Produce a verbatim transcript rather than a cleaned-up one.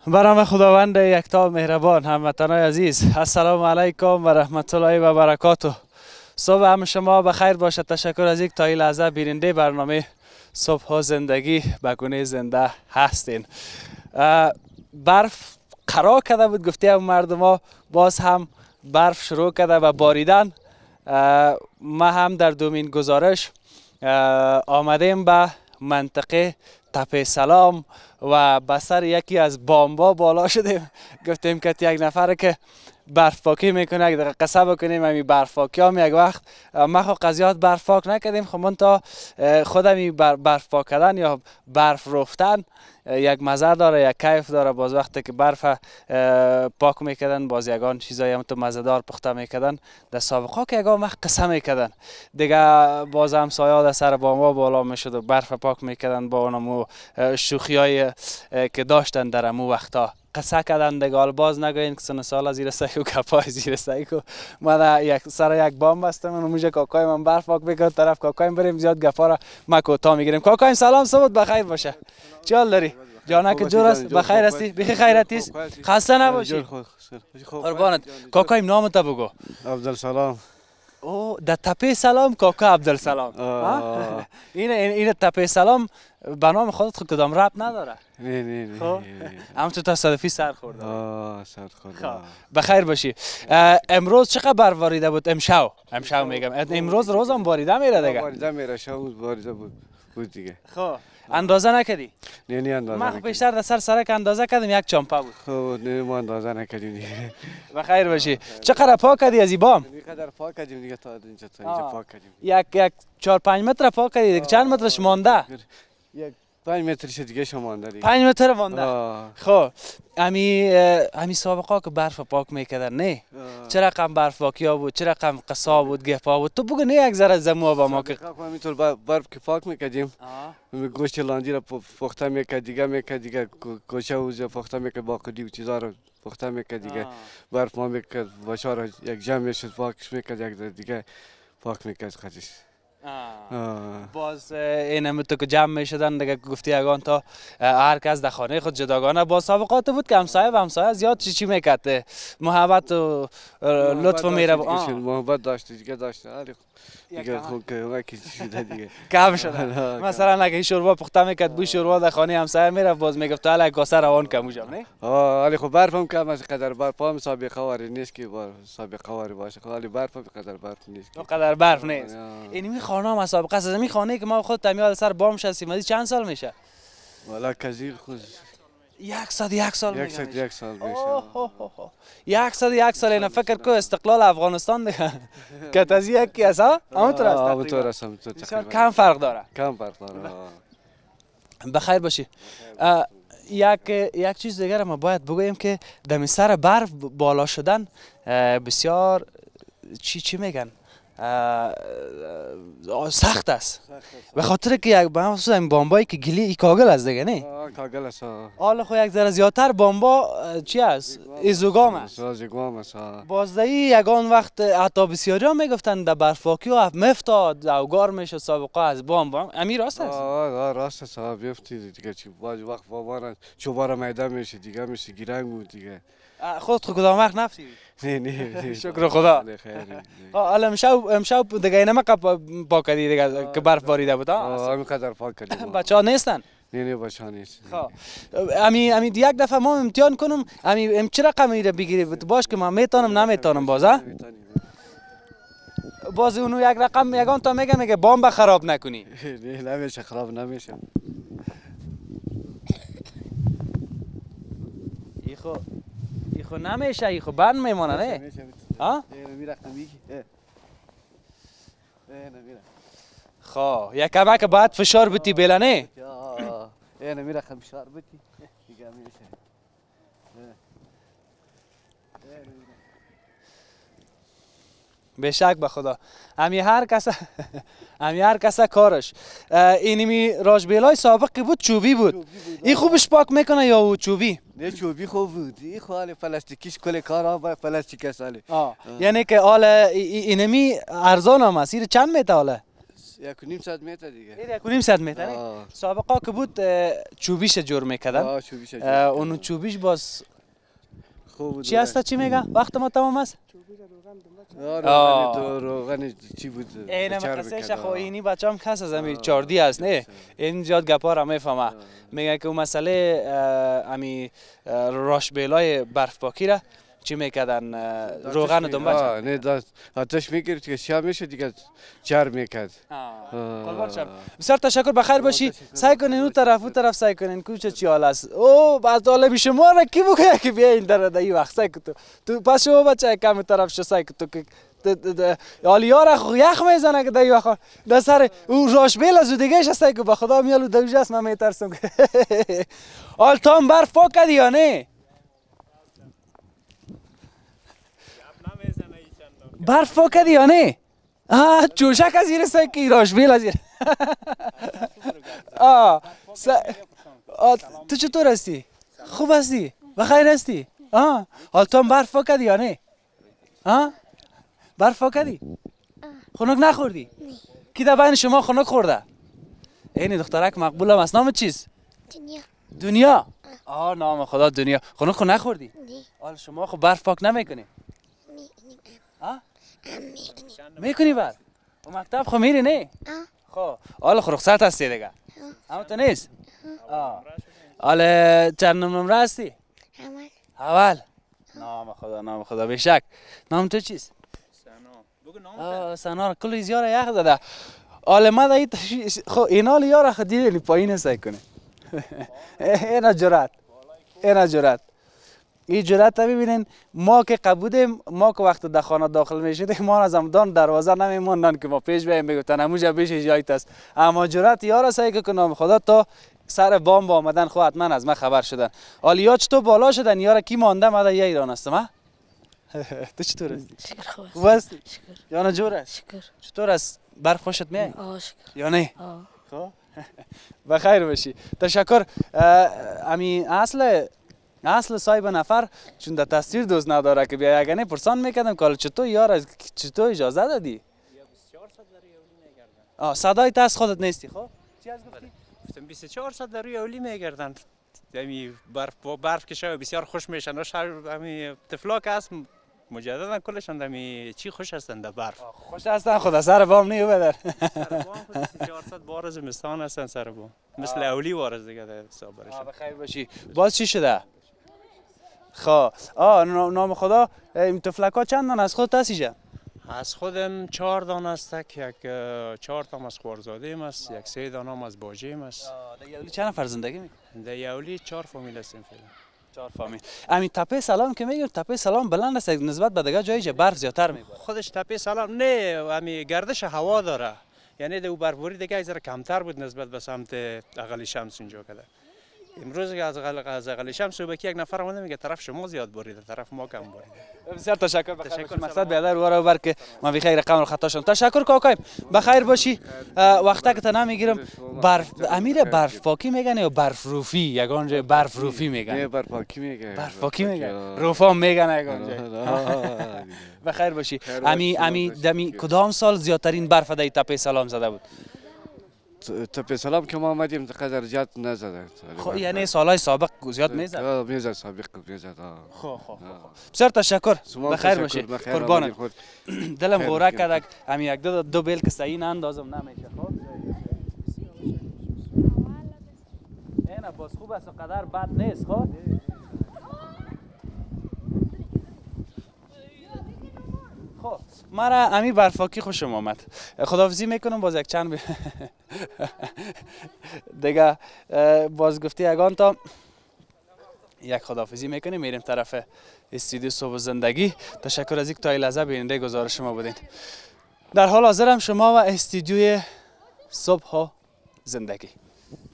برام خداوند یکتا مهربان، هموطنان عزیز، السلام علیکم و رحمت الله و برکاته. صبح هم شما بخیر باشد. تشکر از یک تا این لحظه بیننده برنامه صبح و زندگی به گونه زنده هستین. برف قرار کرده بود، گفته مردم ها، باز هم برف شروع کرده و باریدن. ما هم در دومین گزارش آمدیم به منطقه تپه سلام و بسر یکی از بامبا بالا شدیم. گفتیم که یک نفر که برف پاکی میکنه یک دقیقه قصه بکنیم همین برف پاکی هم یک وقت ما خو قضیات برف پاک نکردیم. خب من تا خودمی برف پاک کردن یا برف رفتن یک مزه داره، یک کیف داره. باز وقتی که برف پاک میکردن باز یگان چیزایی هم تو مزهدار پخته میکردن در سابقا که یگان وقت قصه میکردن دیگه. باز هم سایه در سر بامبا بالا میشد و برف پاک میکردن با اونمو شوخی های که داشتن در امو وقتا قصه کردن دیگه. حال باز نگوین که سن سال زیر سایکو کپای زیر سایکو. من یک سر یک بام بستم و موجه کاکای من برف پاک میکنه طرف کاکایم بریم زیاد گفا را ما کوتا میگیریم. کاکایم سلام، صبح بخیر باشه. چی حال داری؟ جانک جور است؟ بخیر هستی؟ بخیر خیرتی است؟ خسته نباشی. قربانت. کاکایم نامت بگو. عبدالسلام. او در تپه سلام کاکا عبدالسلام. این این تپه سلام به نام خودت خود کدام ربط نداره. نه نه نه. خب همونطور تصادفی سر خورده. آه سر خورده. بخیر باشی. امروز چقدر برف باریده بود؟ امشب امشب میگم. امروز روزم باریده میره دیگه. باریده میره، شب باریده بود بود دیگه. خب اندازه نکردی؟ نه نه اندازه. من بیشتر در سر سرک اندازه کردم یک چمپه بود. خب نه ما اندازه نکردیم دیگه. بخیر باشی. چقدر پاک کردی از این بام؟ چقدر پاک کردیم دیگه تا اینجا تا اینجا پاک کردیم. یک یک چهار پنج متر پاک کردی دیگه. چند مترش مانده؟ یک پنج مترش دیگه شمانده دیگه. پنج متر مانده. خب امی امی سابقا که برف پاک میکردن نه؟ چه رقم برف پاکیا بود، چه رقم قصا بود، گپا بود. تو بگو نه یک ذره زمو با ما که همینطور برف که پاک میکردیم. گوشت لاندی را پخته میکرد دیگه میکرد دیگه گوشه و پخته میکرد باقی و چیزا رو پخته میکرد دیگه. برف ما میکرد باشا را یک جمع میشد پاکش میکرد یک دیگه پاک میکرد خودش. باز این تو که جمع میشدن دیگه گفتی اگان تا هر کس در خانه خود جداگانه. با سابقات بود که همسایه و همسایه زیاد چی چی میکرد، محبت و لطف و مهربانی محبت داشت دیگه داشت. دیگه خوب که وکی شده دیگه کم شده. مثلا اگه شوربا پخته میکرد بو شوربا در خانه همسایه میرفت باز میگفت حالا کاسه روان کم موجم نه. آه ولی خب برفم کم از قدر برف هم سابقه واری نیست که بار سابقه واری باشه. خب ولی برف هم قدر برف نیست. قدر برف نیست. این می خانه هم سابقه از می خانه که ما خود تمیاد سر بام شستیم. چند سال میشه؟ والا کزیر خود یکصد یک سال یک سال یک سال میشه. یکصد یک سال. اینا فکر کو استقلال افغانستان دیگه که تازه یکی است ها. همونطور است. همونطور است. همونطور کم فرق داره. کم فرق داره. بخیر باشی. یک یک چیز دیگر ما باید بگوییم که دم سر برف بالا شدن بسیار چی چی میگن سخت است. به خاطر که یک بام این بامبایی که گلی ای کاغل است دیگه نه؟ کاغل است. حالا خو یک ذره زیادتر بامبا چی است؟ ایزوگام است. ایزوگام است. بازدهی یگان وقت حتی بسیاری ها میگفتن در برف پاکی و مفتاد اوگار میشه سابقه از بام بام. امی راست است؟ آه راست است. بیفتی دیگه چی باز وقت بابا چوبارا میدان میشه دیگه میشه گیرنگ بود دیگه. خود خود کدام وقت نفتی؟ نه نه شکر خدا. حالا امشب امشب دیگه اینم پاک کردی دیگه که برف باریده بود. آه همین قدر پاک کردیم. بچه‌ها نیستن؟ نه نه بچه‌ها نیست. خب امی امی یک دفعه ما امتحان کنم امی ام چه رقم میره بگیری باش که من میتونم نمیتونم باز باز اونو یک رقم یگان تا میگه میگه بام خراب نکنی. نه نمیشه خراب نمیشه. ایخو ایخو نمیشه ایخو بند میمونه نه؟ ها؟ نمیره کمی. نمیره. خب یک کمک باید فشار بتی بله نه؟ اه نمیره فشار بتی دیگه میشه. به شک به خدا امی هر کس امی هر کس کارش. اینمی راجبیلای سابقی بود چوبی بود. این خوبش پاک میکنه یا چوبی؟ نه چوبی خوب بود. این خاله پلاستیکیش کل کارا با پلاستیک ساله. یعنی که حالا اینمی ارزان هم است. این چند میته حالا؟ یک و نیم ساعت متر دیگه. این یک و نیم ساعت متر. سابقا که بود چوبیش جور میکردن. آه چوبیش جور. اونو چوبیش باز خوب بود. چی هستا چی میگه؟ وقت ما تمام است. آه روغن چی بود؟ اینه مقصدش خو اینی بچه‌ام کس از همین چاردی است نه. این زیاد گپا را میفهمه. میگه که اون مسئله امی راش بیلای برف پاکی را چی میکردن روغن دنبال نه داشت آتش میگرفت که شام میشه دیگه چر میکرد. بسیار تشکر بخیر باشی. سعی کنین اون طرف اون طرف سعی کنین کوچه چی حال است. او بعد طالب شما را کی بگه که بیا این در این وقت سعی کن تو تو پس شما بچه کم طرف شو سعی کن تو که آلیا را یخ میزنه که در وقت در سر او راش بیل از دیگه سعی کن با خدا میالو دوجه است من میترسم که آل تام برف پاک کردی یا نه؟ برف پاک کردی یا نه؟ آه چوشک از زیر سکی راش بیل از زیر آه تو چطور هستی؟ خوب هستی؟ بخیر هستی؟ آه حال تو هم برف پاک کردی یا نه؟ آه برف پاک کردی؟ خنک نخوردی؟ کی در بین شما خنک خورده؟ اینی دخترک مقبول هم است. نام چیست؟ دنیا. دنیا؟ آه نام خدا دنیا. خنک خو نخوردی؟ نه. حال شما خو برف پاک نمیکنی؟ آه؟ میکنی بر؟ و مکتب خو میری نه؟ خو حالا خو رخصت هستی دیگه؟ اما تو نیست؟ آه حالا چند نمره هستی؟ اول. اول؟ نام خدا نام خدا بشک. نام تو چیست؟ سنا. بگو نام آه سنا کلی زیاره یخ داده. حالا ما دا خو اینا لیاره خو دیدی پایین سعی کنه. اینا جرات. اینا جرات. این جرات تا ببینین ما که قبودیم ما که وقت در خانه داخل میشدیم ما از همدان دروازه نمیموندن که ما پیش بیایم بگفتن همونجا پیش جایت است. اما جرات یارا سعی که نام خدا تا سر بام با آمدن خو حتما از ما خبر شدن. حالا چطور بالا شدن یارا کی مانده ما در ایران هستم ها؟ تو چطور هستی؟ شکر خوب است. خوب هستی؟ شکر. یا نه جور است؟ شکر. چطور است؟ برف خوشت میاد؟ آه شکر. یا نه؟ آه. خب بخیر باشی. تشکر. امی اصل اصل صاحب نفر چون در تصویر دوست نداره که بیا اگه نه پرسان میکردم که چطور یار چطور اجازه دادی؟ آه صدای تا از خودت نیستی خب؟ چی از گفتی؟ گفتم بیست و چهار ساعت در روی اولی میگردن. یعنی برف با برف که شب بسیار خوش میشن و شهر همین تفلاک است مجددا کلشان دمی چی خوش هستند در برف. خوش هستن خدا سر بام نیو بدر. سر بام بیست و چهار ساعت بار زمستان هستن سر بام. مثل اولی وارز دیگه در حساب برش. بخیر باشی. باز چی شده؟ خب آه نام خدا این تفلکا چند دانه از خود هستیجا؟ از خودم چهار دانه است که یک چهار تا از خوارزاده ایم است یک سه دانه هم از باجه ایم است. در یولی چند نفر زندگی میکنی؟ در یولی چهار فامیل هستیم فعلا. چهار فامیل. همین تپه سلام که میگم تپه سلام بلند است نسبت به دیگه جایی برف زیادتر میباره. خودش تپه سلام نه همین گردش هوا داره. یعنی دو برفوری دیگه از کمتر بود نسبت به سمت اقل شمس اینجا کده. امروز که از از اقل شمس صبح یک نفر اومده میگه طرف شما زیاد بریده طرف ما کم بریده. بسیار تشکر بخیر مقصد بیادر و رو بر که ما بخیر رقم رو خطا شدم. تشکر کاکایم بخیر باشی. وقتا که تنها میگیرم برف امیر برف پاکی میگن یا برف روفی یگان جای برف روفی میگن؟ نه برف پاکی میگن. برف پاکی میگن. روفا میگن یگان جای. بخیر باشی. امی امی دمی کدام سال زیادترین برف در تپه سلام زده بود؟ تپه سلام که ما آمدیم قدر زیاد نزده. خب یعنی سالهای سابق زیاد میزد؟ آه میزد سابق میزد. خب خب بسیار تشکر بخیر باشی قربانت. دلم غوره کرد همین یک دو دو بیل که صحیح ناندازم نمیشه. خب اینا باز خوب است قدر بد نیست. خب خب مرا امی برفاکی خوشم آمد. خداحافظی میکنم باز یک چند بی... دیگه باز گفتی اگان تا یک خداحافظی میکنیم میریم طرف استودیو صبح زندگی. تشکر از اینکه تا این لحظه بیننده گزارش ما بودین. در حال حاضرم شما و استودیوی صبح زندگی.